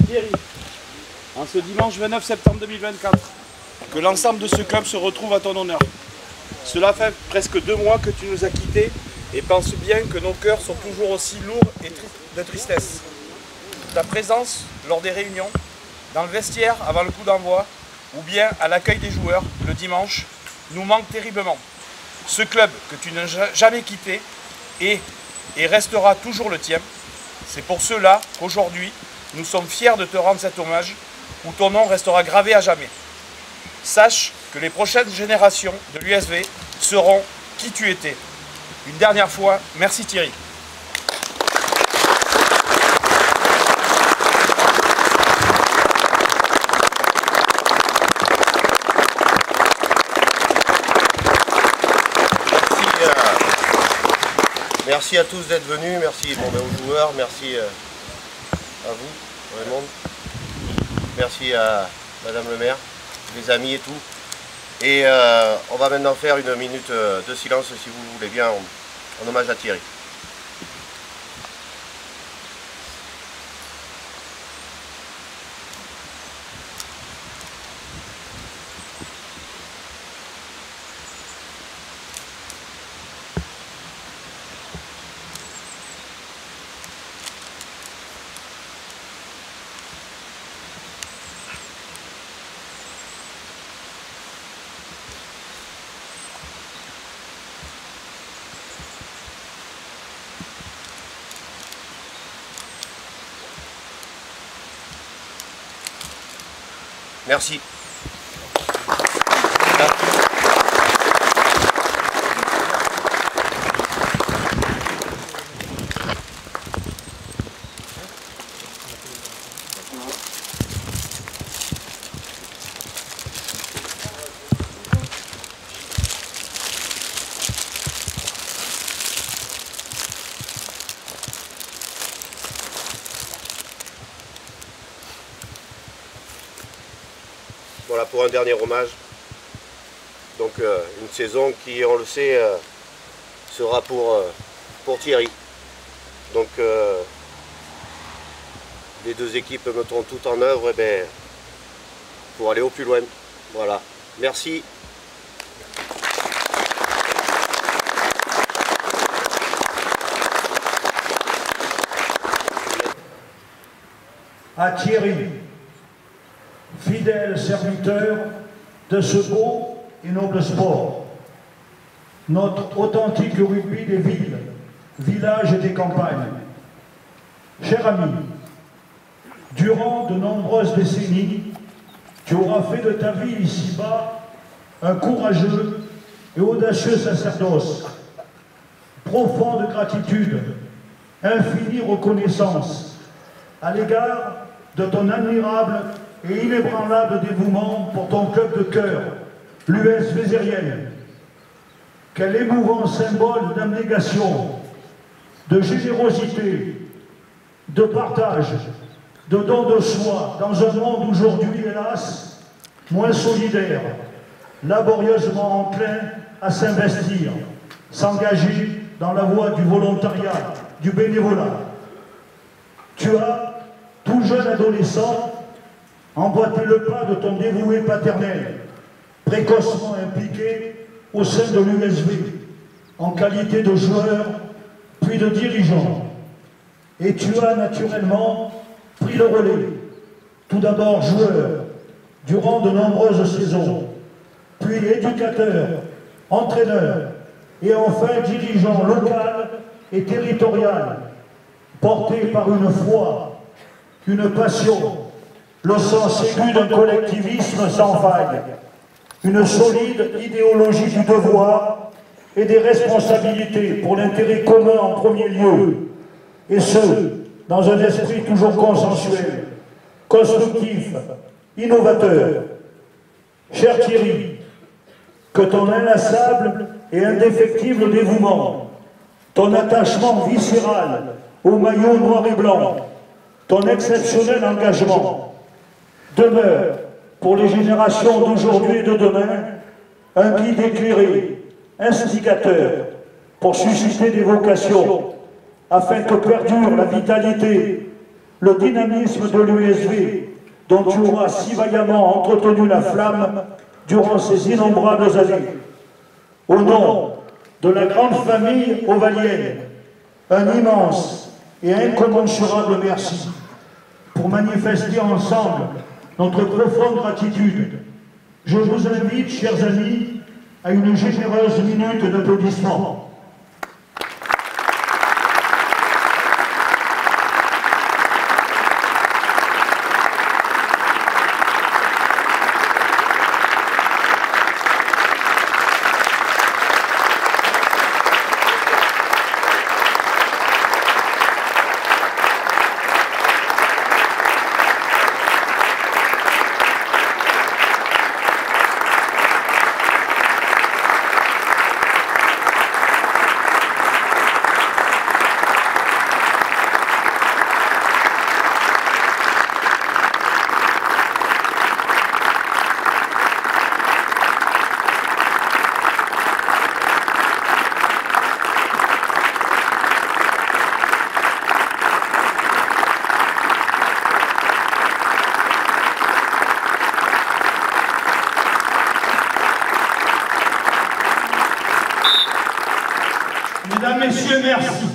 Thierry, en ce dimanche 29 septembre 2024, que l'ensemble de ce club se retrouve à ton honneur. Cela fait presque 2 mois que tu nous as quittés et pense bien que nos cœurs sont toujours aussi lourds et de tristesse. Ta présence lors des réunions, dans le vestiaire avant le coup d'envoi ou bien à l'accueil des joueurs le dimanche nous manque terriblement. Ce club que tu n'as jamais quitté est et restera toujours le tien. C'est pour cela qu'aujourd'hui, nous sommes fiers de te rendre cet hommage où ton nom restera gravé à jamais. Sache que les prochaines générations de l'USV seront qui tu étais. Une dernière fois, merci Thierry. Merci à tous d'être venus, merci aux joueurs, merci à vous, Raymond. Merci à Madame le maire, les amis et tout. Et on va maintenant faire une minute de silence, si vous voulez bien, en hommage à Thierry. Merci. Voilà pour un dernier hommage. Donc une saison qui, on le sait, sera pour Thierry. Donc les deux équipes mettront tout en œuvre pour aller au plus loin. Voilà. Merci. À Thierry, fidèle serviteur de ce beau et noble sport, notre authentique rugby des villes, villages et des campagnes. Cher ami, durant de nombreuses décennies, tu auras fait de ta vie ici-bas un courageux et audacieux sacerdoce, profonde gratitude, infinie reconnaissance à l'égard de ton admirable et inébranlable dévouement pour ton club de cœur, l'US Vézérienne. Quel émouvant symbole d'abnégation, de générosité, de partage, de don de soi dans un monde aujourd'hui, hélas, moins solidaire, laborieusement enclin à s'investir, s'engager dans la voie du volontariat, du bénévolat. Tu as, tout jeune adolescent, emboîté le pas de ton dévoué paternel, précocement impliqué au sein de l'USV, en qualité de joueur, puis de dirigeant. Et tu as naturellement pris le relais, tout d'abord joueur, durant de nombreuses saisons, puis éducateur, entraîneur, et enfin dirigeant local et territorial, porté par une foi, une passion, le sens aigu d'un collectivisme sans faille, une solide idéologie du devoir et des responsabilités pour l'intérêt commun en premier lieu, et ce, dans un esprit toujours consensuel, constructif, innovateur. Cher Thierry, que ton inlassable et indéfectible dévouement, ton attachement viscéral au maillot noir et blanc, ton exceptionnel engagement demeure pour les générations d'aujourd'hui et de demain un guide éclairé, instigateur, pour susciter des vocations, afin que perdure la vitalité le dynamisme de l'USV, dont tu auras si vaillamment entretenu la flamme durant ces innombrables années. Au nom de la grande famille ovalienne, un immense et incommensurable merci pour manifester ensemble notre profonde gratitude. Je vous invite, chers amis, à une généreuse minute d'applaudissement. Mesdames, Messieurs, merci.